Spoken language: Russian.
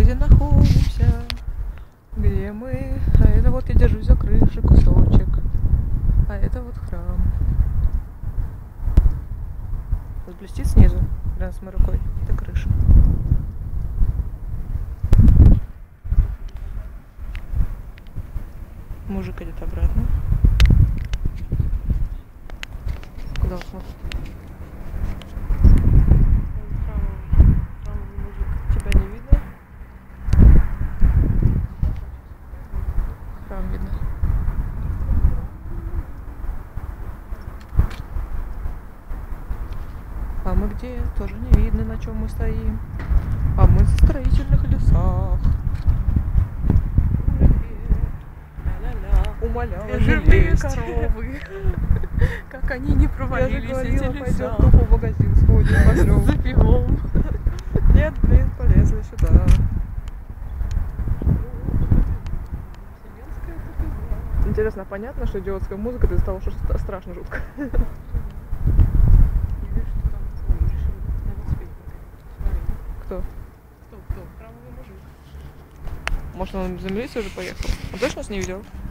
где находимся, где мы. А это вот я держусь за крыши кусочек. А это вот храм. Вот блестит снизу, рядом с моей рукой. Это крыша. Мужик идет обратно. Куда он смотрит? Храмовый мужик. Тебя не видно? Храм видно. А мы где? Тоже не видно, на чем мы стоим. А мы в строительных лесах. Умоляю, Жирные коровы. Как они не провалились, эти леса. тупо в магазин сходим, За пивом. Нет, блин, полезли сюда. Интересно, понятно, что идиотская музыка, ты стало что страшно жутко. Кто? Кто? Храмовый мужик. Может, он замерился уже поехал? Он точно нас не видел?